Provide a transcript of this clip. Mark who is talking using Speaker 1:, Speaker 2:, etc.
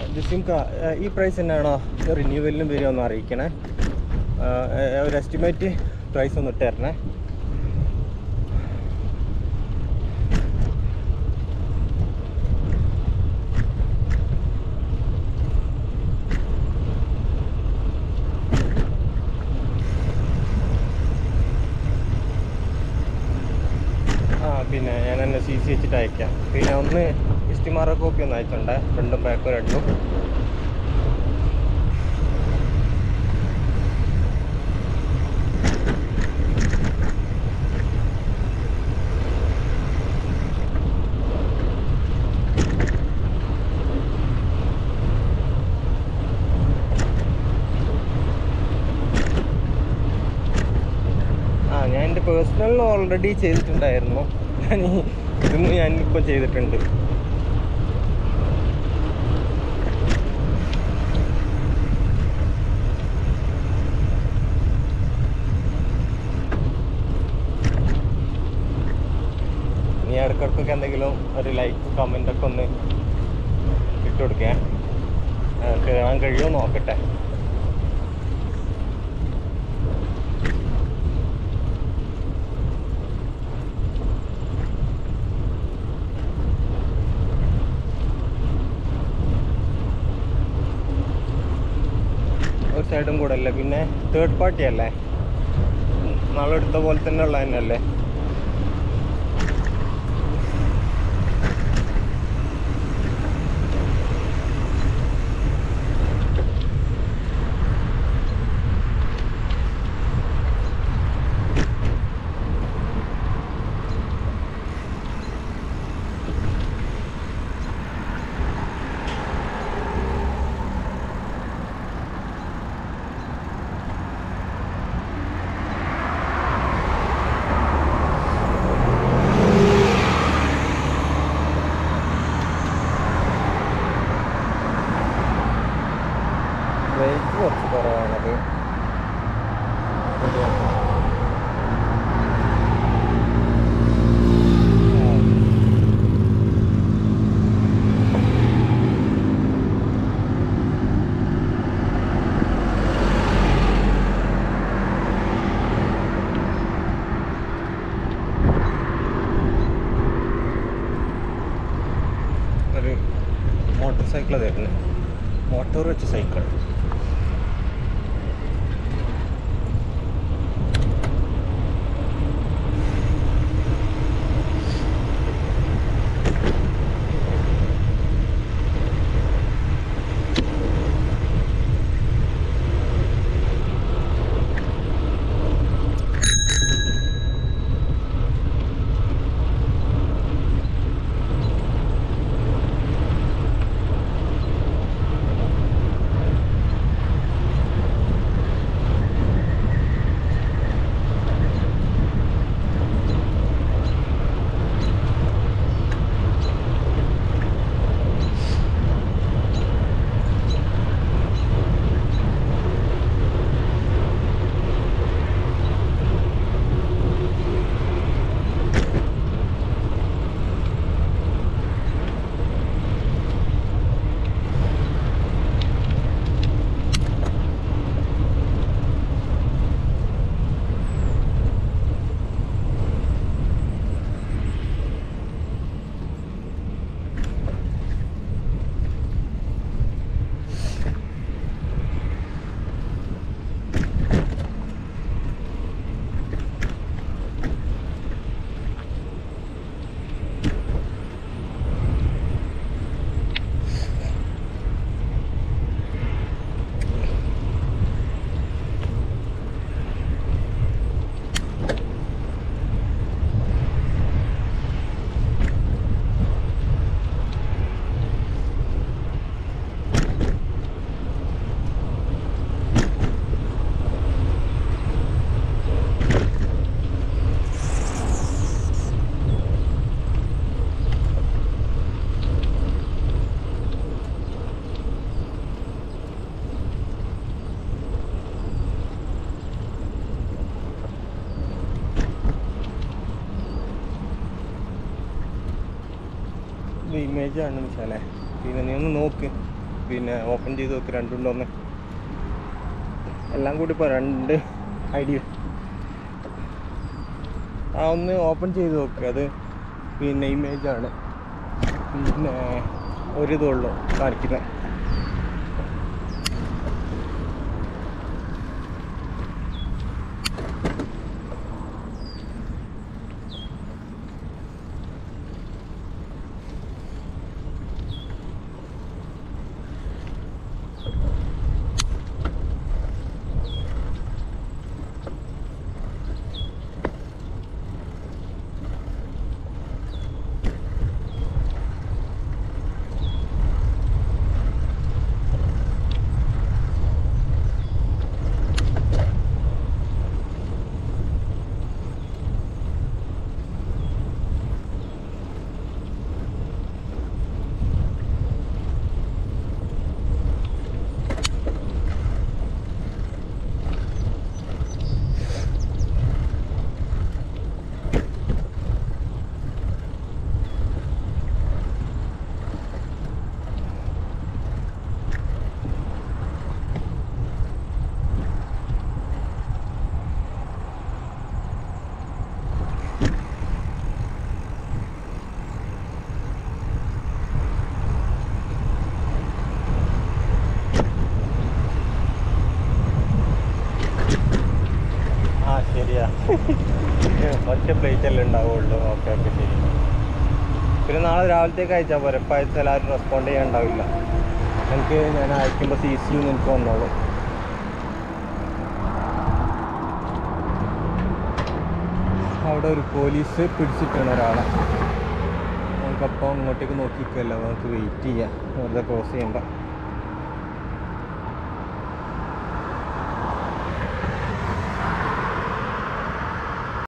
Speaker 1: ജിസിംക ഈ പ്രൈസ് തന്നെയാണോ റിന്യൂവലിനും വരുമോ അറിയിക്കണേ. ഒരു എസ്റ്റിമേറ്റ് പ്രൈസ് ഒന്ന് ഇട്ട് തരണേ. പിന്നെ ഞാൻ തന്നെ CC വെച്ചിട്ട് അയക്കാം. പിന്നെ ഒന്ന് ഇസ്തിമാറ കോപ്പി ഒന്ന് അയച്ചോണ്ടേ, ഫ്രണ്ടും ബാക്കും രണ്ടും. ഞാൻ എൻ്റെ പേഴ്സണൽ ഓൾറെഡി ചെയ്തിട്ടുണ്ടായിരുന്നു. ഇതൊന്നും ഞാനിപ്പോൾ ചെയ്തിട്ടുണ്ട്. ഇനി ഇടയ്ക്കിടയ്ക്കൊക്കെ എന്തെങ്കിലും ഒരു ലൈക്ക് കമൻ്റൊക്കെ ഒന്ന് ഇട്ട് കൊടുക്കാൻ കയറാൻ കഴിയുമോ നോക്കട്ടെ. ഒരു സൈഡും കൂടെ അല്ലേ, പിന്നെ തേർഡ് പാർട്ടി അല്ലേ, നാളെ എടുത്ത പോലെ തന്നെ ഉള്ള തന്നെയല്ലേ. റേറ്റ് കുറച്ച് കുറവാണത്. ഒരു മോട്ടോർ സൈക്കിൾ തരുന്നത്, മോട്ടോർ വെച്ച സൈക്കിൾ. ഇമേജ് ആണ് വെച്ചാലേ, പിന്നെ നീ ഒന്ന് നോക്ക്. പിന്നെ ഓപ്പൺ ചെയ്ത് നോക്ക് രണ്ടുണ്ടോന്ന്. എല്ലാം കൂടി ഇപ്പോൾ 2 ഐഡിയ. ഒന്ന് ഓപ്പൺ ചെയ്ത് നോക്ക്. അത് പിന്നെ ഇമേജാണ്, പിന്നെ ഒരിതുള്ളൂ കാണിക്കുന്നത്. ശരിയാ, ഒറ്റ പ്ലേറ്റല്ലേ ഉണ്ടാവുള്ളൂ. ഓക്കെ ഓക്കെ ശരി. പിന്നെ നാളെ രാവിലത്തേക്ക് അയച്ചാൽ പോരെ. ഇപ്പം അയച്ചാൽ ആരും റെസ്പോണ്ട് ചെയ്യാൻ ഉണ്ടാവില്ല. ഞാൻ അയക്കുമ്പോൾ CC എനിക്ക് വന്നോളൂ. അവിടെ ഒരു പോലീസ് പിടിച്ചിട്ടാണ് ഒരാളെ. നമുക്കപ്പം ഇങ്ങോട്ടേക്ക് നോക്കിക്കല്ല, നമുക്ക് വെയിറ്റ് ചെയ്യാം, വെറുതെ ക്രോസ് ചെയ്യണ്ട.